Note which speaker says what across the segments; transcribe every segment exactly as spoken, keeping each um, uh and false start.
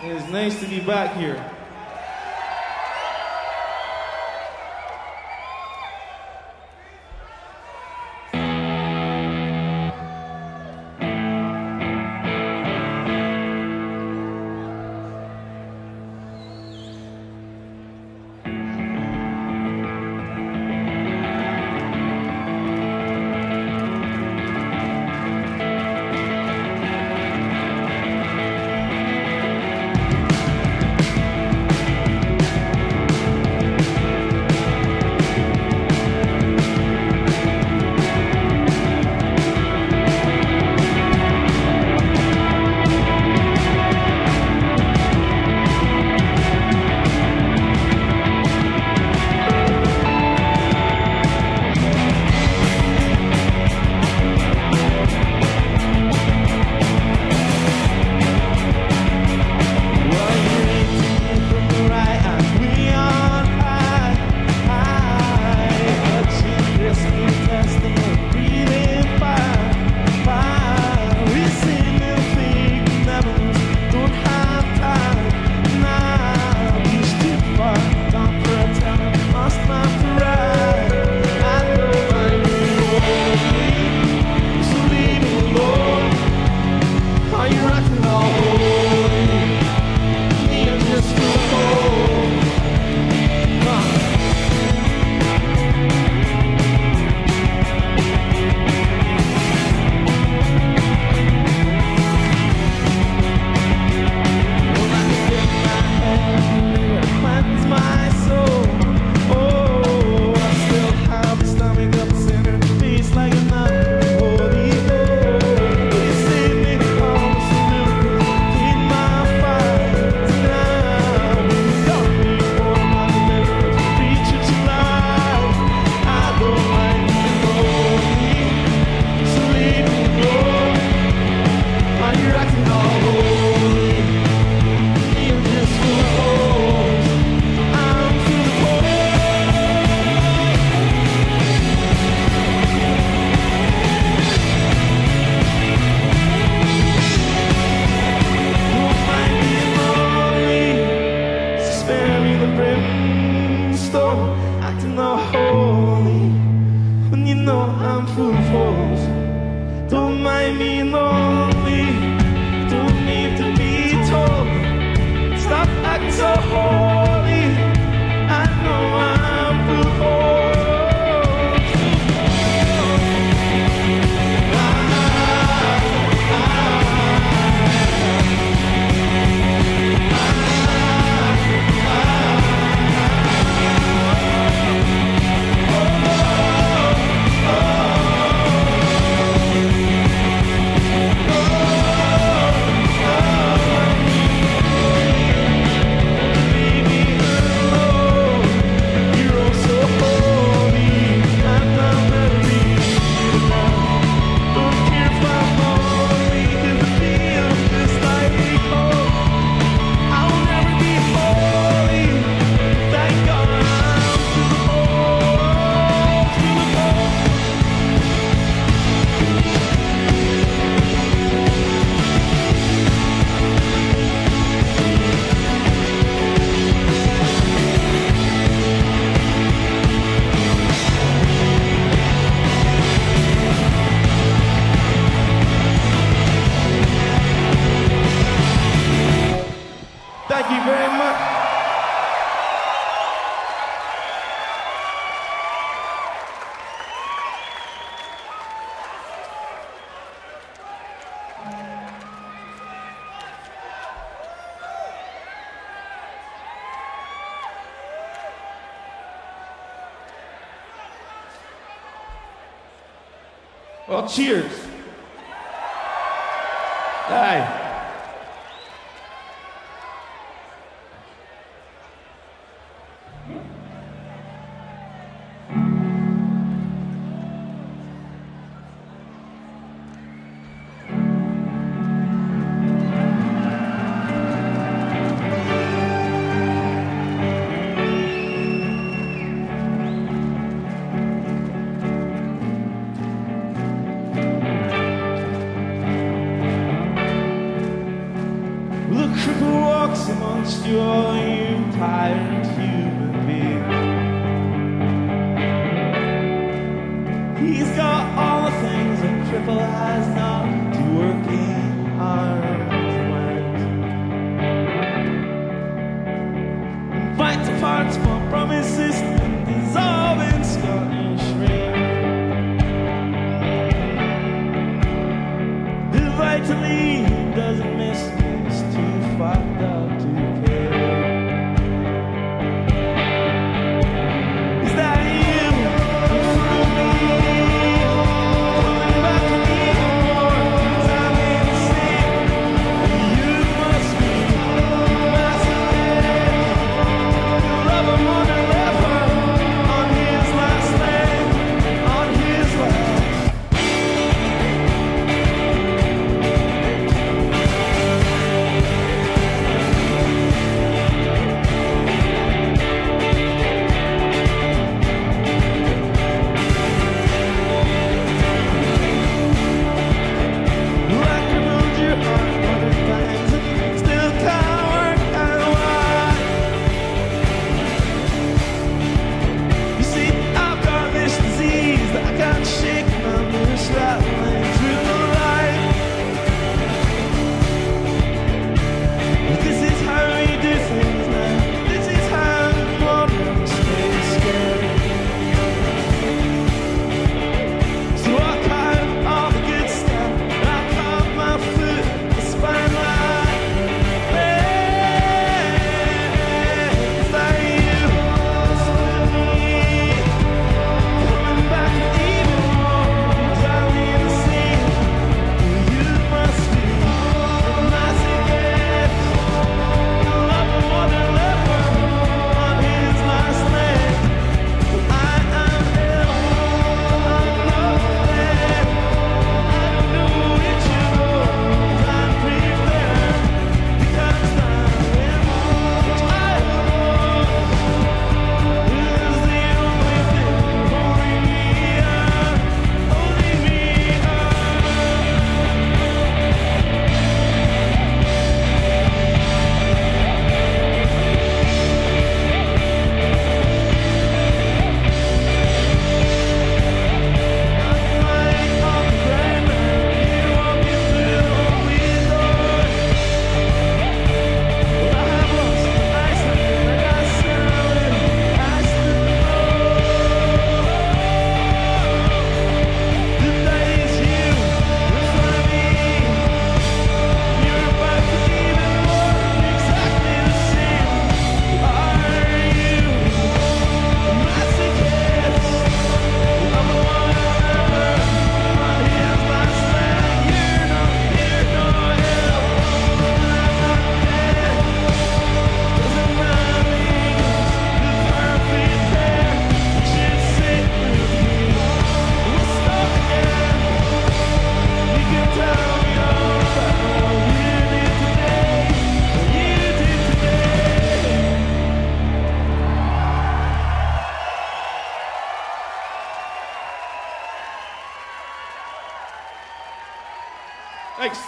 Speaker 1: It's nice to be back here. Well, cheers. Aye. wants you, all you tired human being. He's got all the things a cripple has not to working arms and fights apart from his system, dissolving Scottish rain. The right to leave doesn't miss me, it's too fucked up to care. Is that you in front of me? Coming back to me more time in the sea. You must be massive. You love him on the lever, on his last leg, on his last.
Speaker 2: Thanks.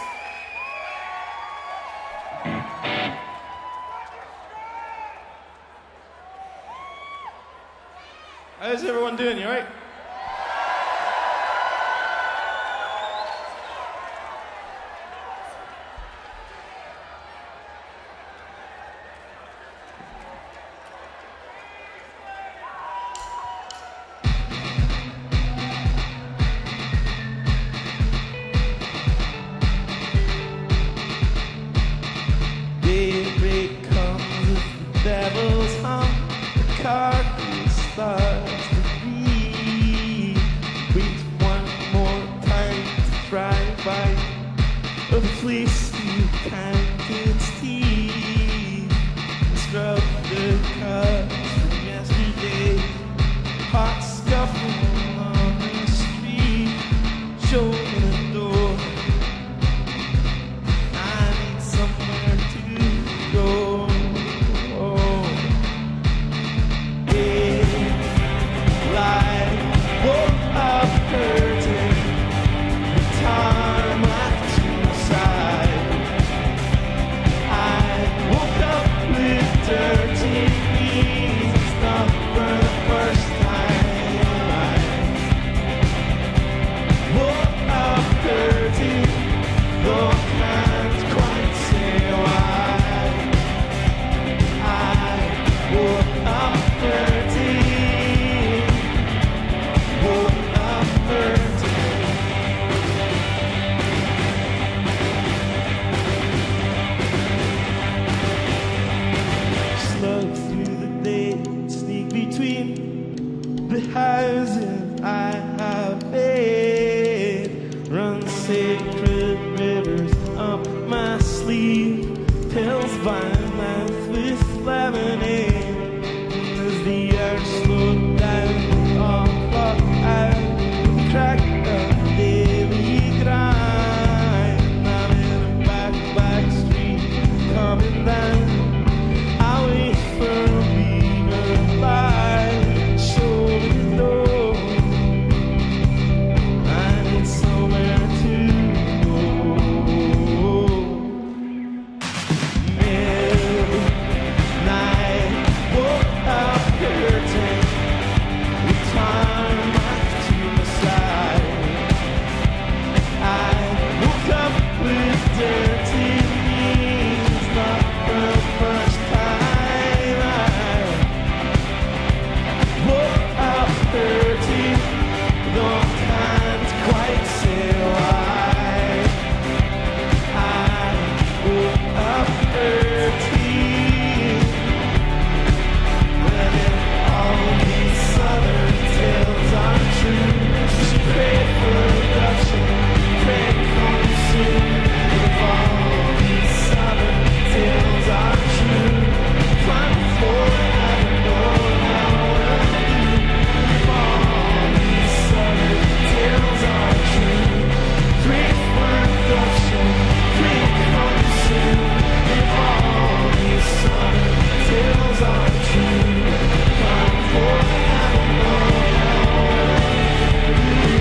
Speaker 2: How's everyone doing? You all right?
Speaker 1: Daybreak comes with the devil's hum, the carcass starts to read. Wait one more time to drive by a place you can't its teeth. Scrub the cuts from yesterday, hot scuffle on the street, show me the door. I need somewhere to go. Daylight, woke up curtain, the tarmac to the side. I woke up vine mouth with lemonade. As the earth slowed down, all clock out, the crack of daily grind. I'm in a back, back street, coming down. I wait for a beaver light, show me the door. I need somewhere to go. Midnight, woke up hurting, with time to my side. I woke up with dirty knees, not the first time. I woke up hurting, though can't quite say why. I woke up hurting, when all these southern tales are true. She prayed for reduction, prayed for soon. If all these southern tales are true, plan for heaven, know how to do. If all these southern tales are true, pray for reduction, pray for soon. If all these southern tales are true, plan for heaven, know how to do.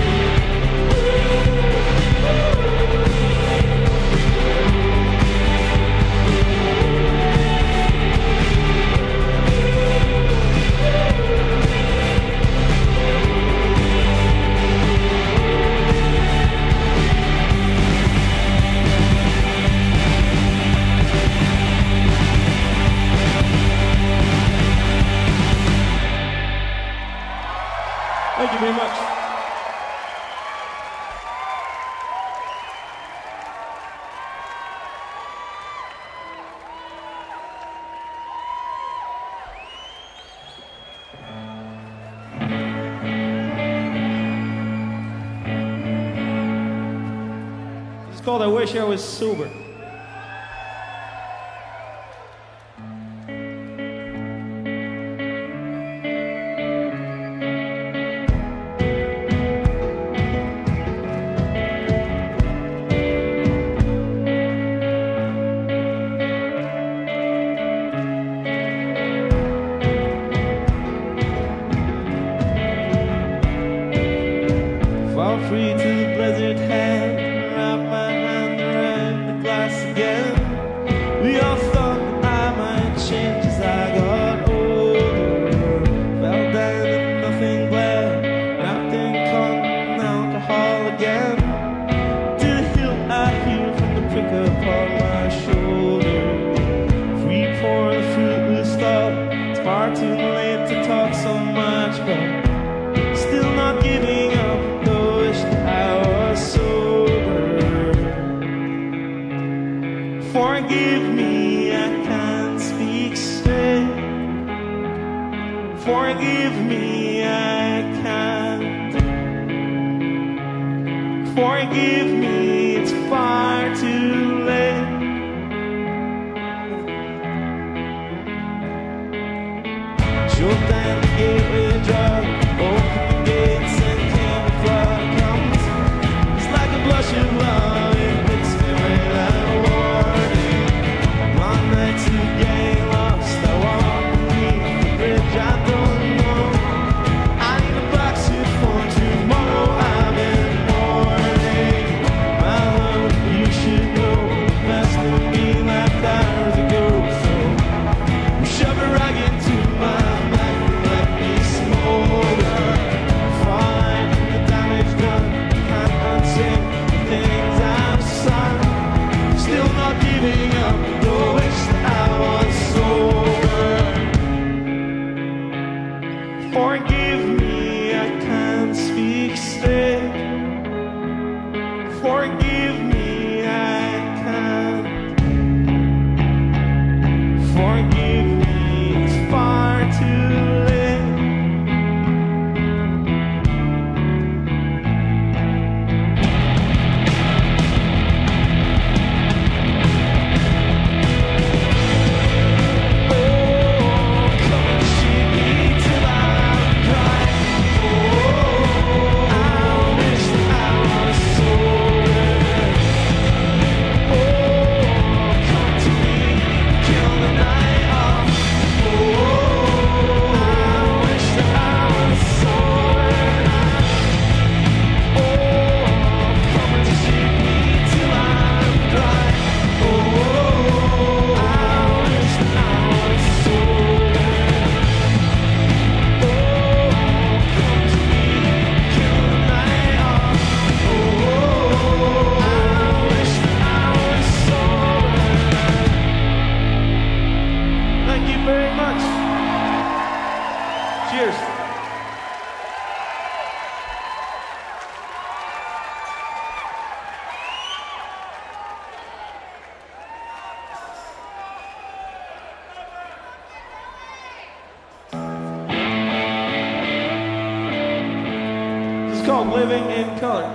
Speaker 2: Thank you very much. It's called I Wish I Was Sober. Fall free to the blizzard hand, wrap my hand around the glass again. We all thought that I might change as I got older. Fell down and nothing bled, wrapped in cotton and alcohol again. To the hill I hear from the prick upon my shoulder. Free pour the fruitless thought, it's far too late to talk so much, but still not giving up. I was sober. Forgive me, I can't speak straight. Forgive me, I can't. Forgive me, it's far too late. Drove down the gateway drug, open the gates and came the flood. Blush of love, it hits me without warning. Long nights of getting lost, I walk beneath the bridge I don't know. I need a black suit for tomorrow, I'm in mourning. My love, you should know, the best of me left hours ago. So shove a rag into my back and let me smolder. Falling from the damage done, can't unsay things I've sung. Still not giving up, though wish I was sober. Forgive me, I can't speak straight. Forgive me, I can't. Forgive me, it's far too late.
Speaker 1: living in color.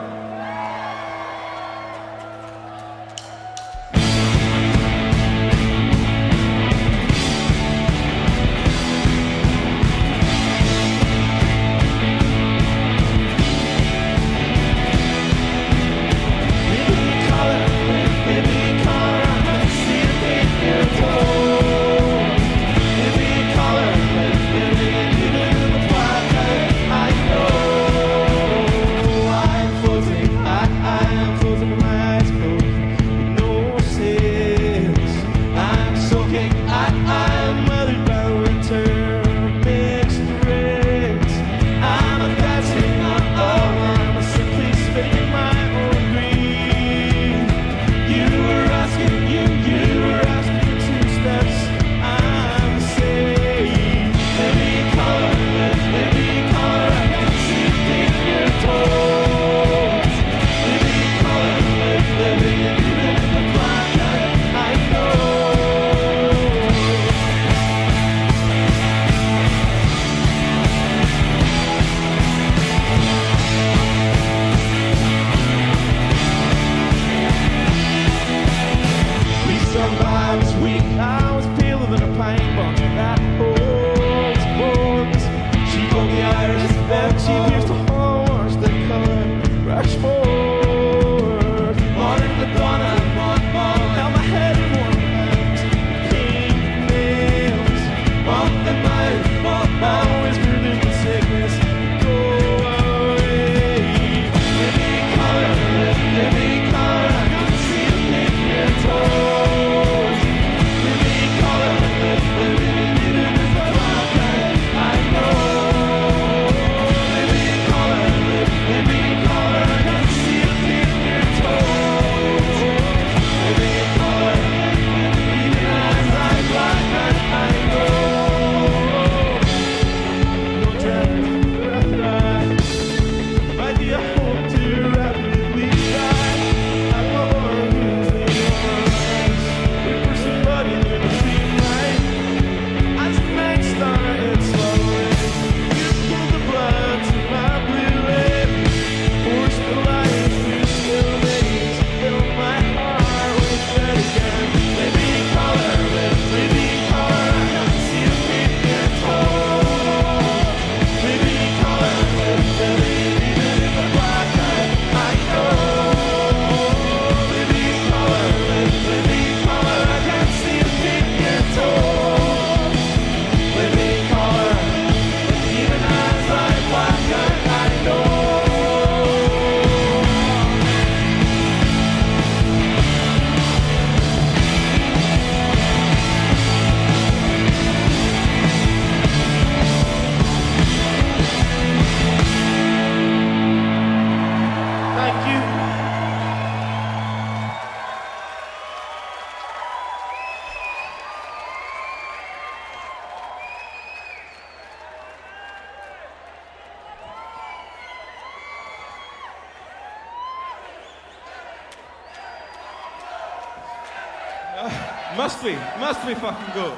Speaker 2: Uh, must be, must be fucking good.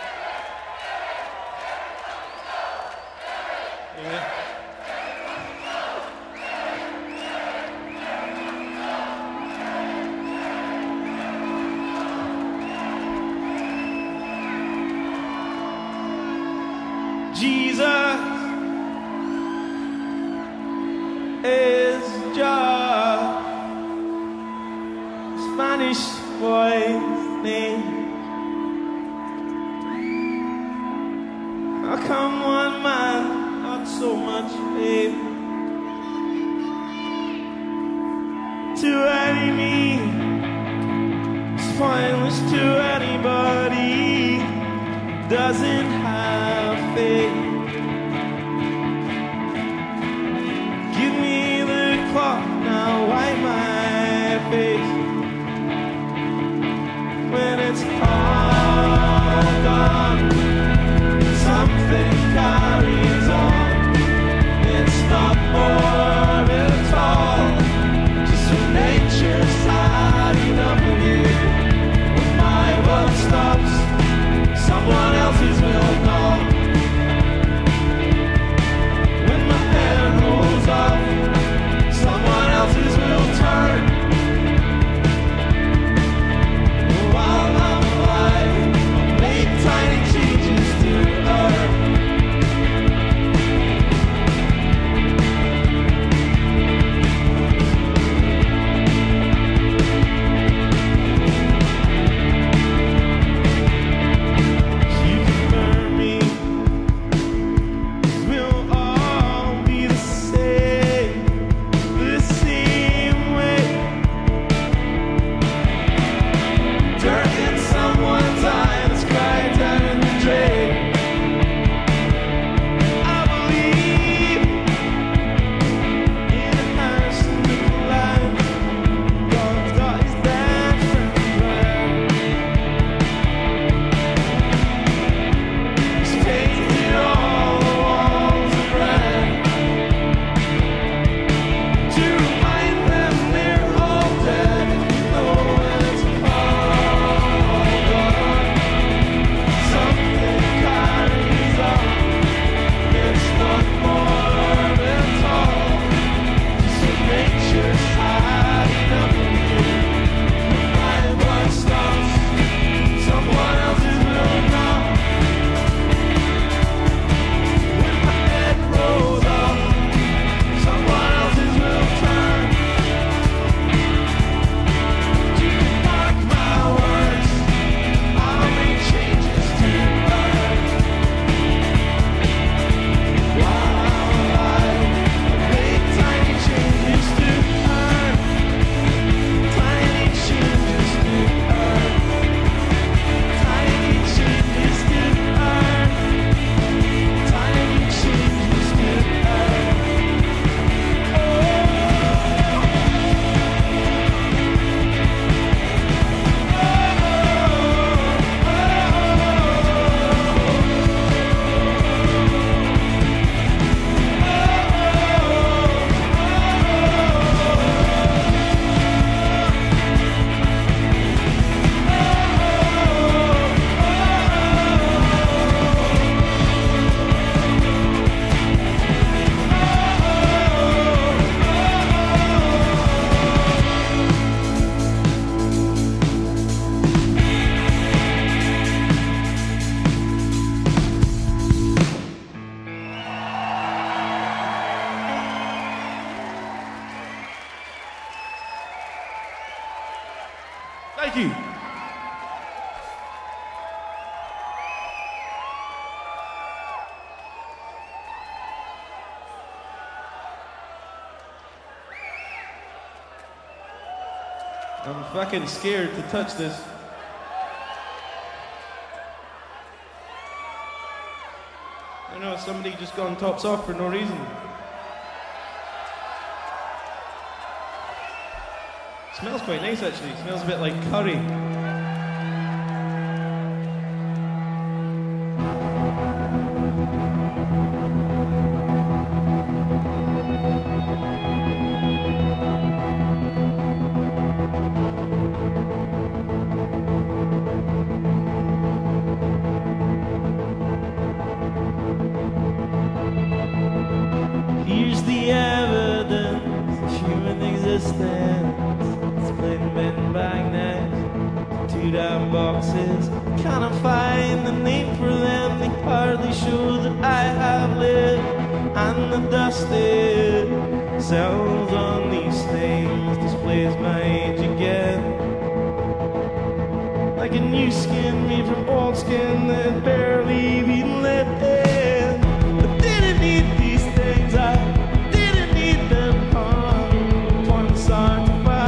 Speaker 2: Yeah.
Speaker 1: Jesus is just Spanish boy's name. How come one man got so much fame? To any me, it's pointless to anybody doesn't have faith. Give me the cloth now, wipe my face. When it's all done, something carries on. It's not more at all, just when nature's had enough of you. When my world stops, someone else's will come. When my hair rolls off, Thank you. I'm fucking scared to touch this. I know somebody just gone tops off for no reason. Smells quite nice actually. It smells a bit like curry. Here's the evidence of human existence. Split bin magnets, two down boxes. Can't find the name for them. They hardly show that I have lived. And the dusted cells on these things displays my age again. Like a new skin made from old skin that barely been let in. I didn't need these things. I didn't need them. Huh? Once on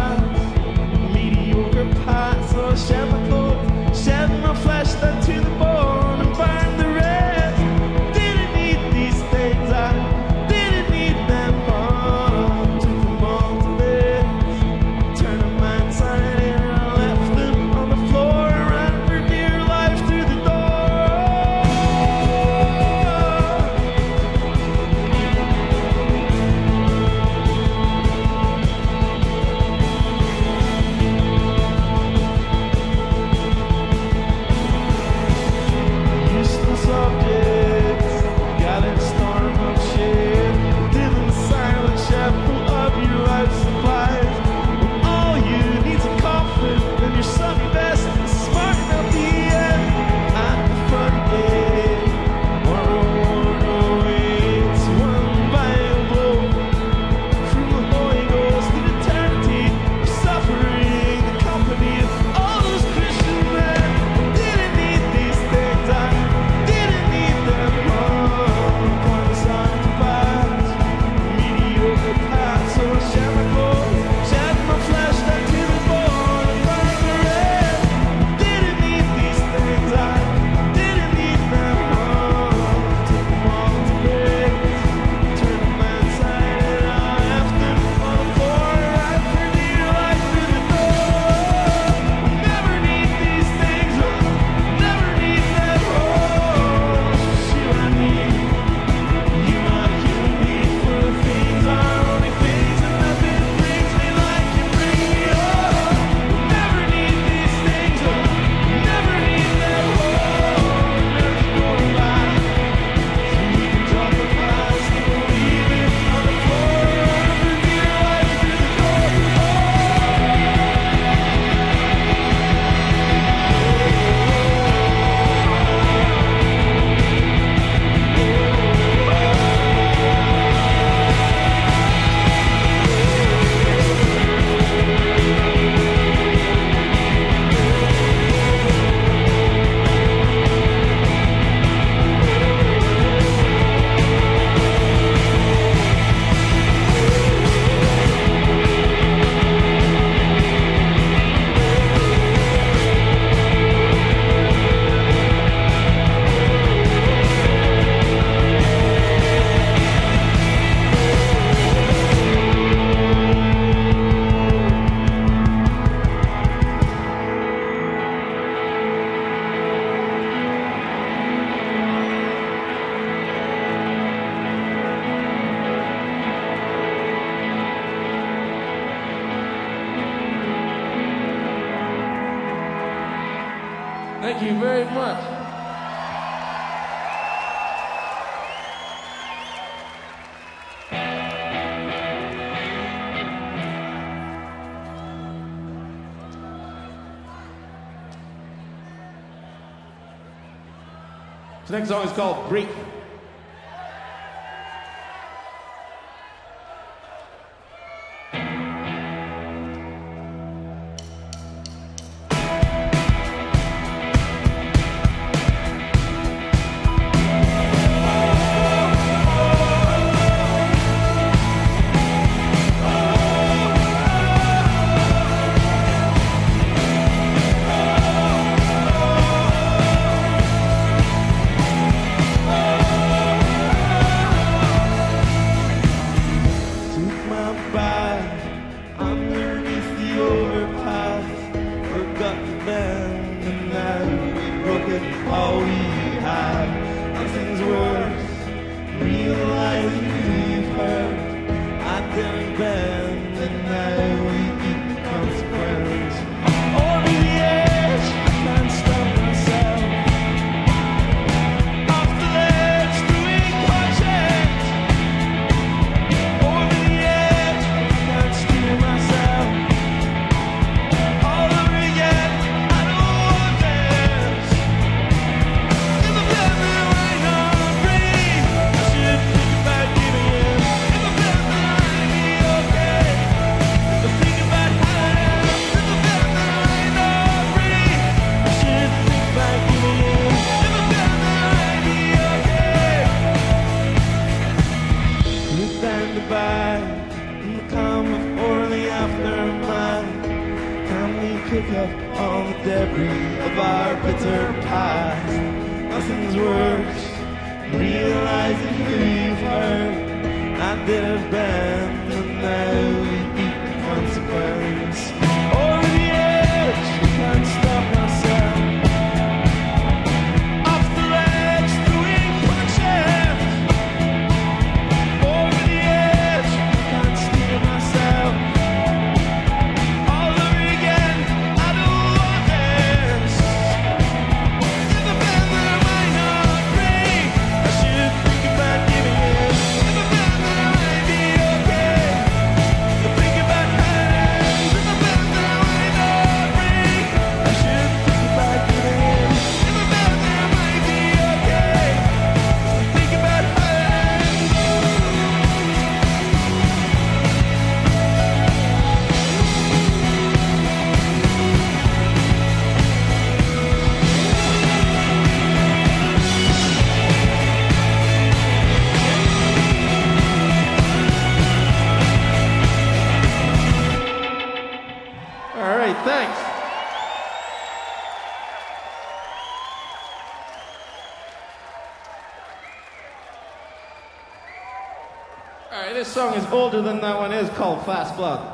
Speaker 1: parts, I'll shed my clothes, shed my flesh down to the bone and burn the rest. Didn't need these things, I didn't need them all. Took them all to this, turned them inside and I left them on the floor and ran for dear life through the door. Thank you very much. The next song is called Break.
Speaker 2: worse. Realizing we've hurt, I didn't bend, and now we eat the consequence. Over the edge, I can't stop myself. Off the ledge, doing punches. Over the edge, I can't steer myself. All over again, I don't want this. If I felt that right now, breathe, I should think about giving in. If I felt that I'd be okay, I think about how I am. If I felt that right now, breathe, I should think about giving in. If I felt that I'd be okay. Look down the back, in the calm before the aftermath. Can we pick up all the debris of our bitter past? Nothing's worse, realizing who you've hurt. I did a bend, and now we eat the consequence. Over the edge, I can't stop myself. Off the ledge, throwing punches. Over the edge, I can't steer myself. All over again, I don't want this. If I felt that I might not break, I should think about giving in. If I felt that I might be okay, I think about how it ends. If I felt that I might not break, I should think about giving in. If I felt that I might be okay, I think about how it ends.
Speaker 1: All right, thanks. All right, this song is older than that one is, called Fast Blood.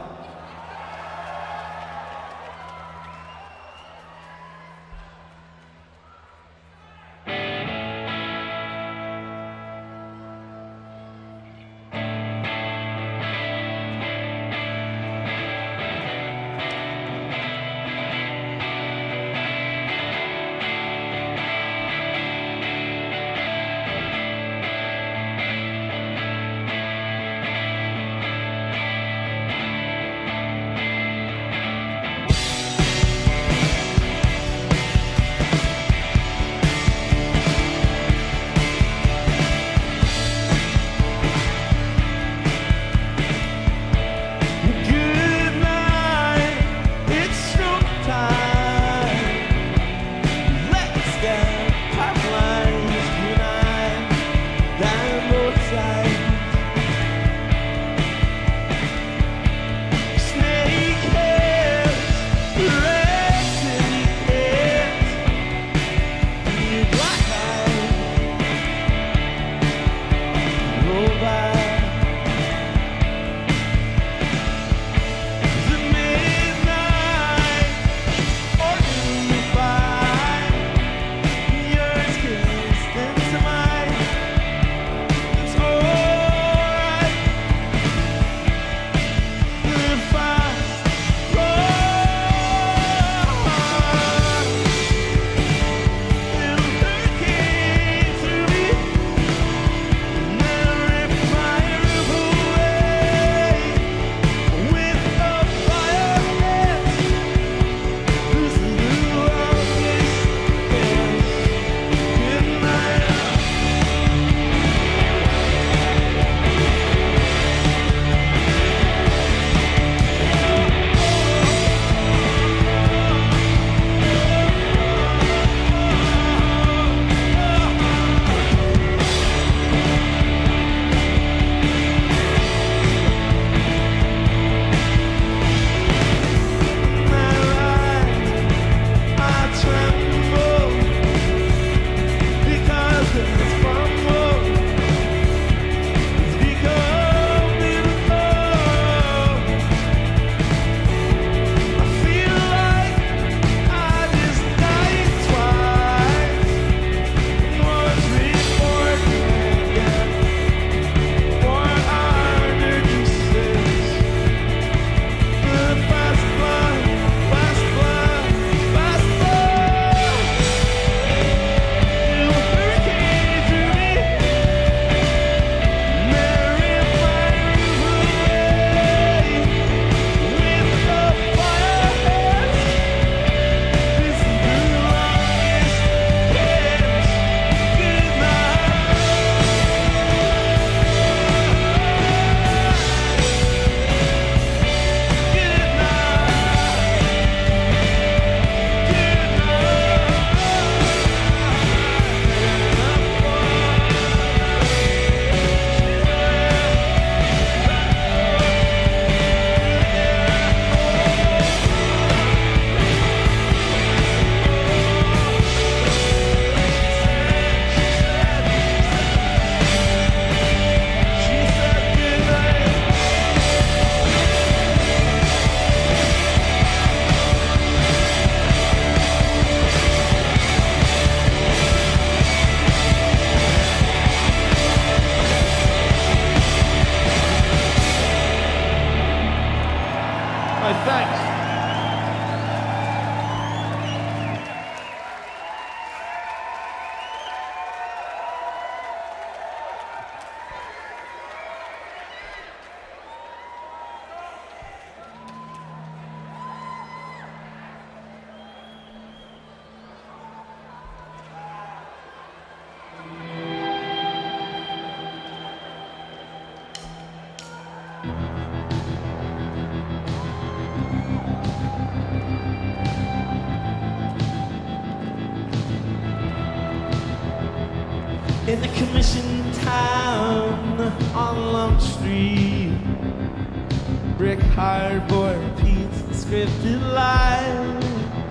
Speaker 1: in the commission town on Lump Street. Brick hardboard pizza scripted lies,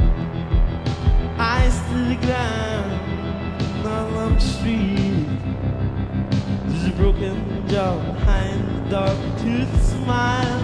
Speaker 1: eyes to the ground on Lump Street. There's a broken jaw behind the dog tooth smile.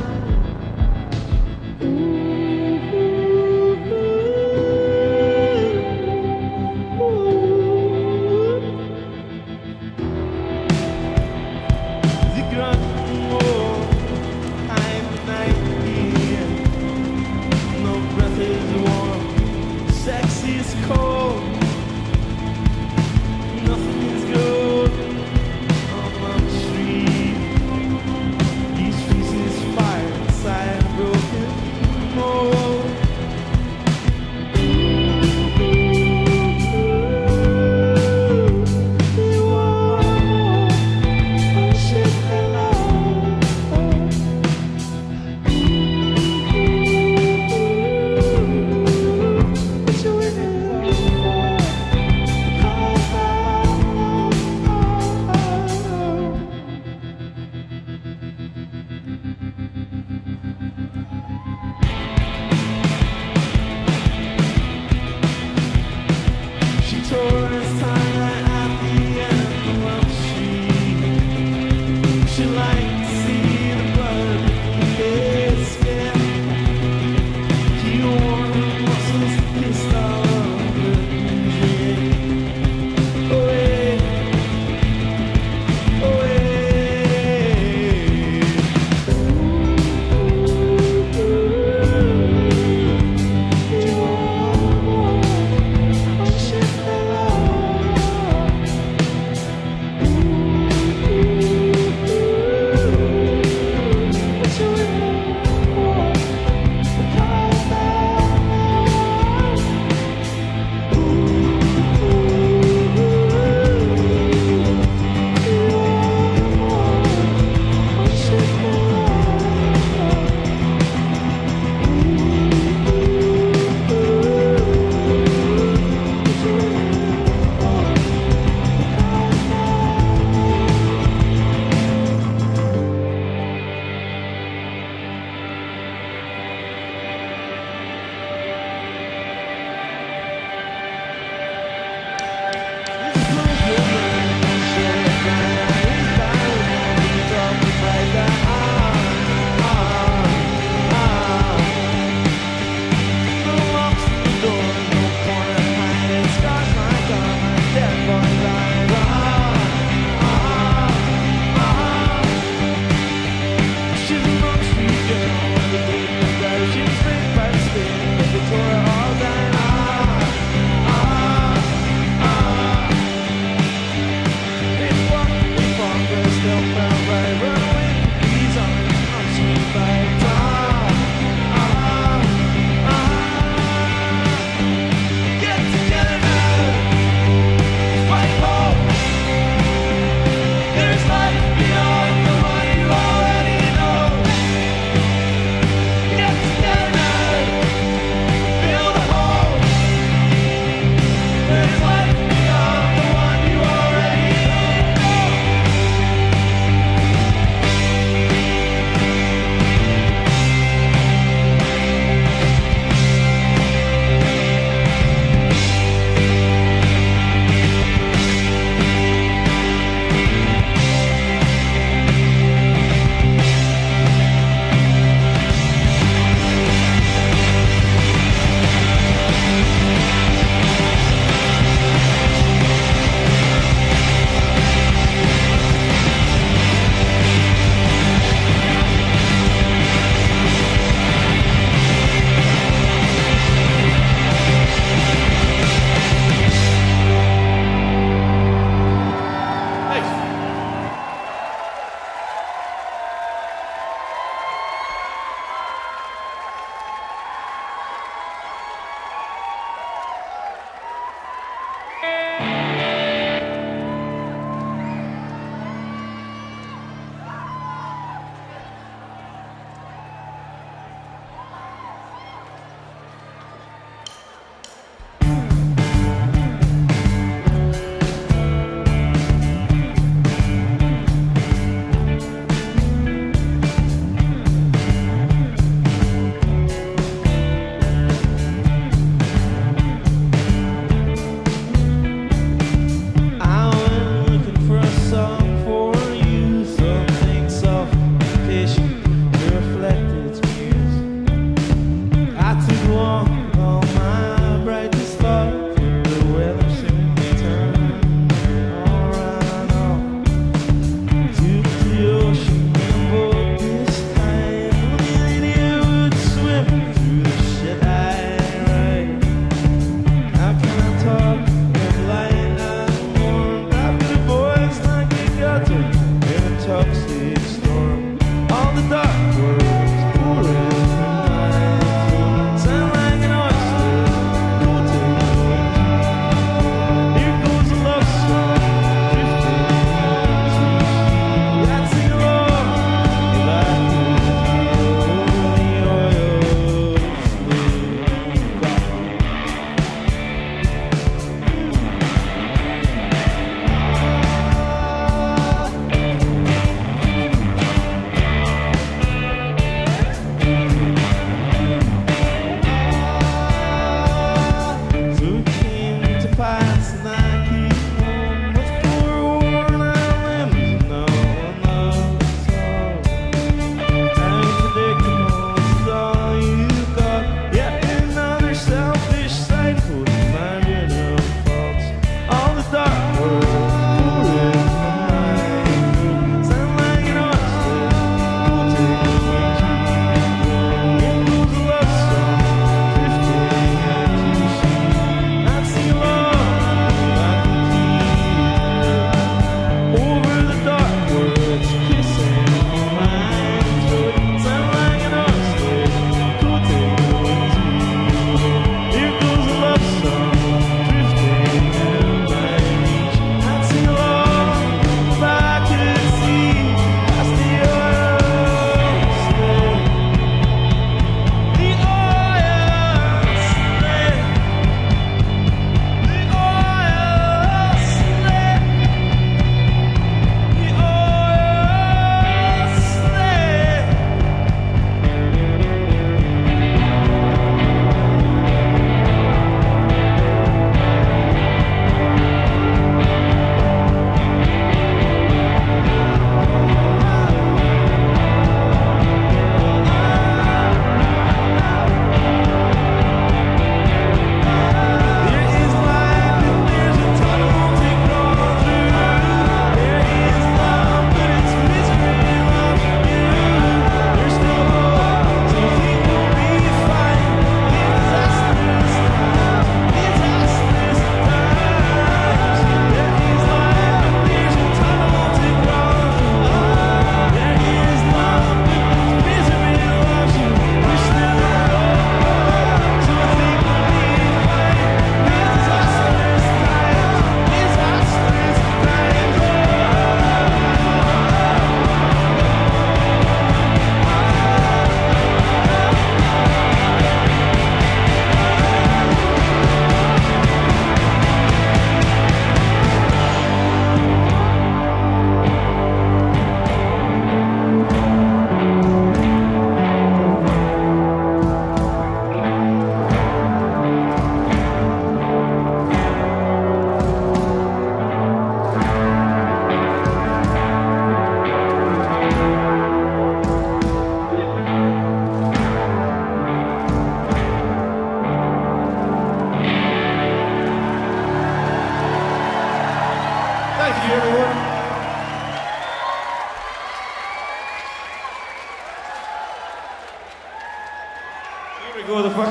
Speaker 2: What you waiting for?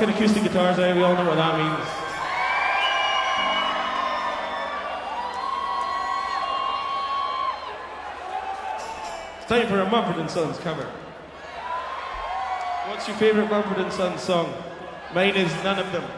Speaker 1: pocket acoustic guitars, eh? We all know what that means. It's time for a Mumford and Sons cover. What's your favorite Mumford and Sons song? Mine is None of Them.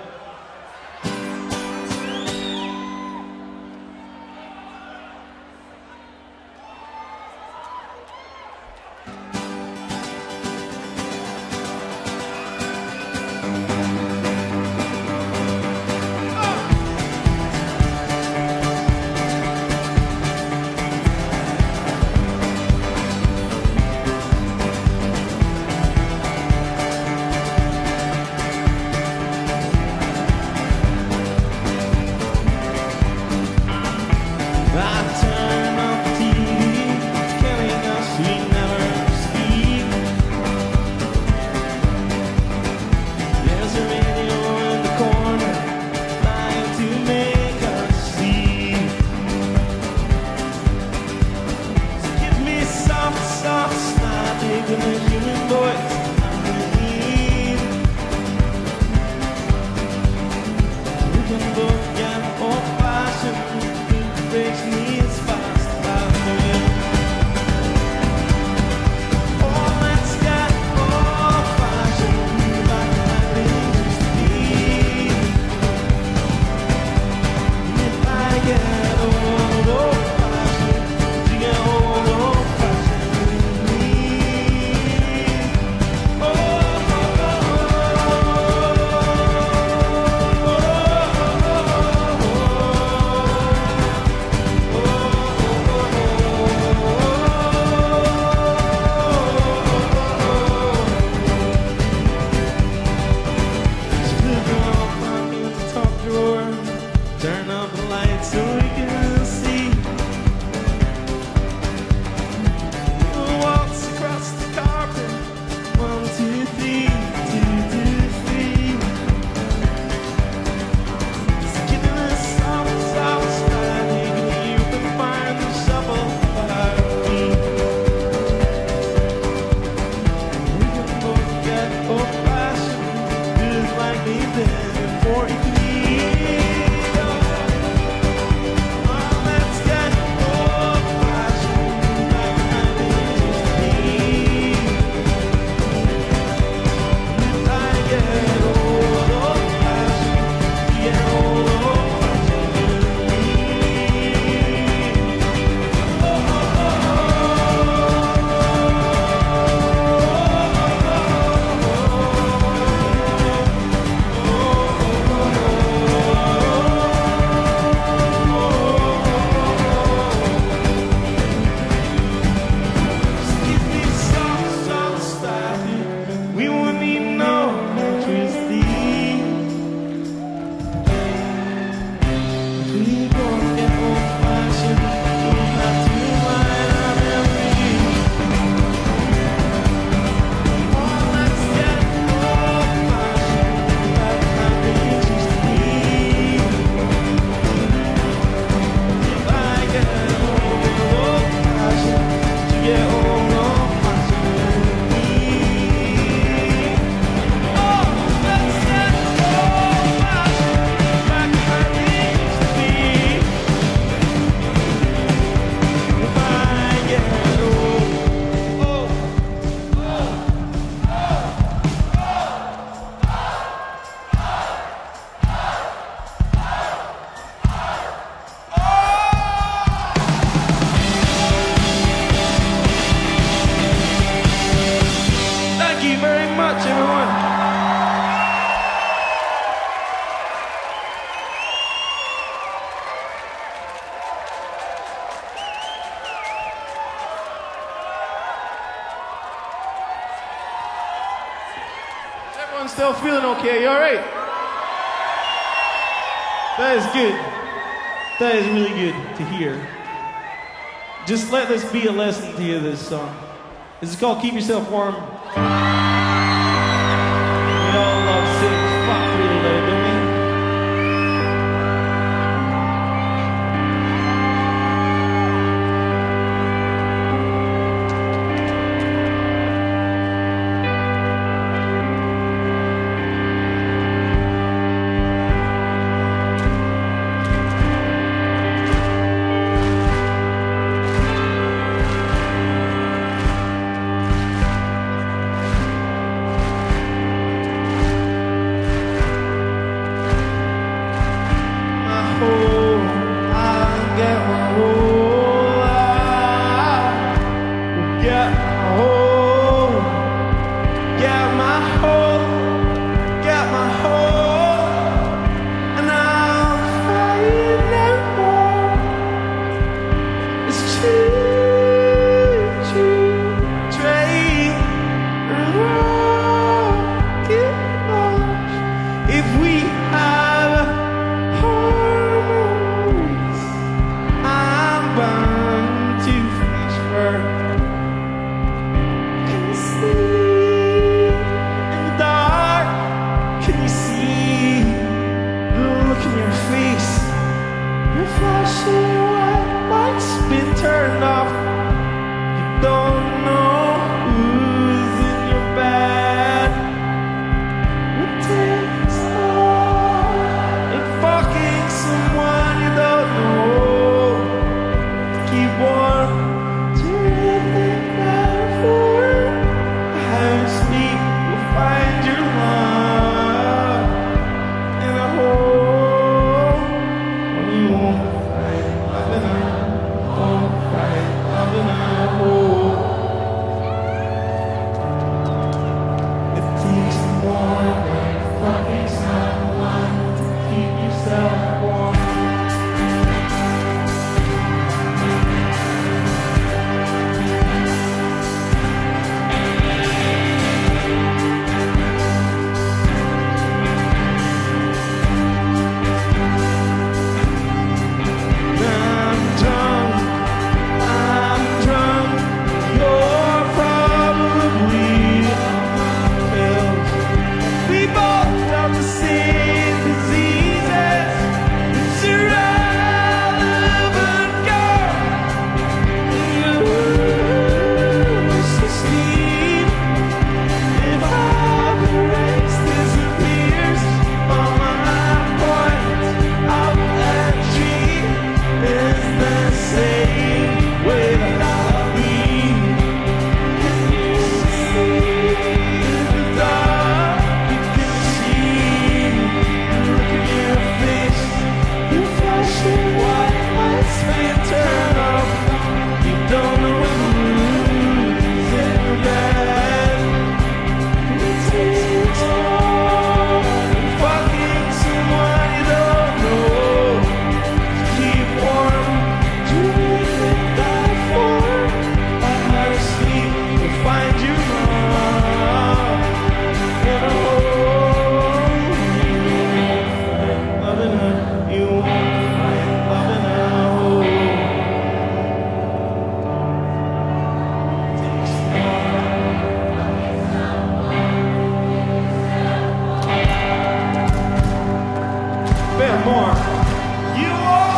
Speaker 1: Still feeling okay? You all right? That is good. That is really good to hear. Just let this be a lesson to you, this song. This is called Keep Yourself Warm. We all love six fuck really loud, don't we?
Speaker 2: flashing white lights been turned off. You don't know who's in your bed. It takes time in fucking someone you don't know to keep warm. Terrific metaphor. How you sleep, you'll find your love in a hole. You won't find love in a won't find love in a hole. It takes more than fucking someone to keep yourself warm. I'm drunk, I'm drunk, you're probably on pills. We both have the same diseases. It's irrelevant, girl. You used to sleep. If all the race disappears, all my points of entry is the same without me. Can you see in the dark? You can see. Look at your face. You flashing white lights been turned off. You don't know who's in your bed. It takes more than fucking someone you don't know to keep warm. Do you think that for how to sleep will find you love in a hole? You won't find love in a, you won't find love in a hole. Takes more. Bit more. You are.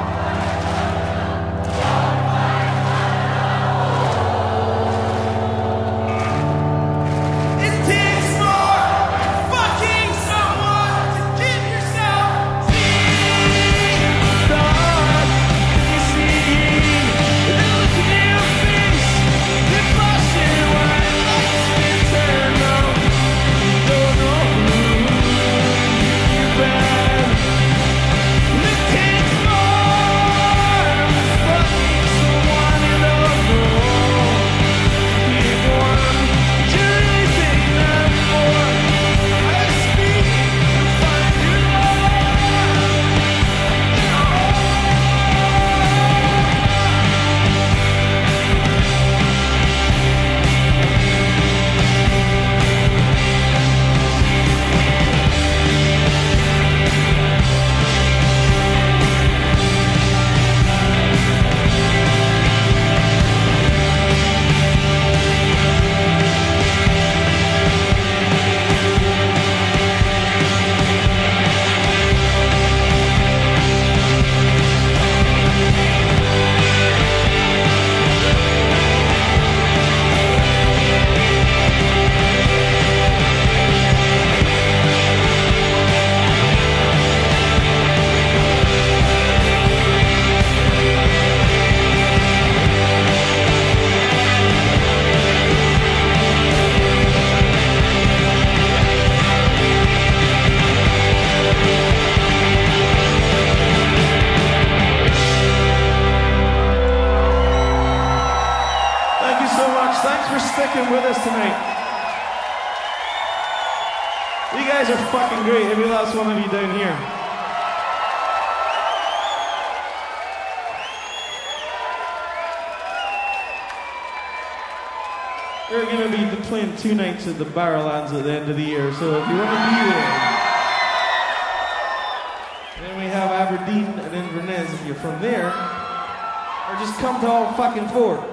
Speaker 2: It takes more fucking someone to keep yourself seen. Dark, you see, look in your face. The flashing white lights been turned on. You don't know who's in your bed. It takes more than fucking someone you don't know. Keep warm. Do you really think that for I speak and find your Thank you so much. Thanks for sticking with us tonight. You guys are fucking great. Every last one of you down here. We're going to be playing two nights at the Barrowlands at the end of the year, so if you want to be there. Then we have Aberdeen and Inverness if you're from there. Or just come to all fucking four.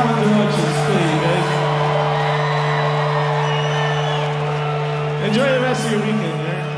Speaker 1: fun to watch us play, you guys. Enjoy the rest of your weekend, yeah?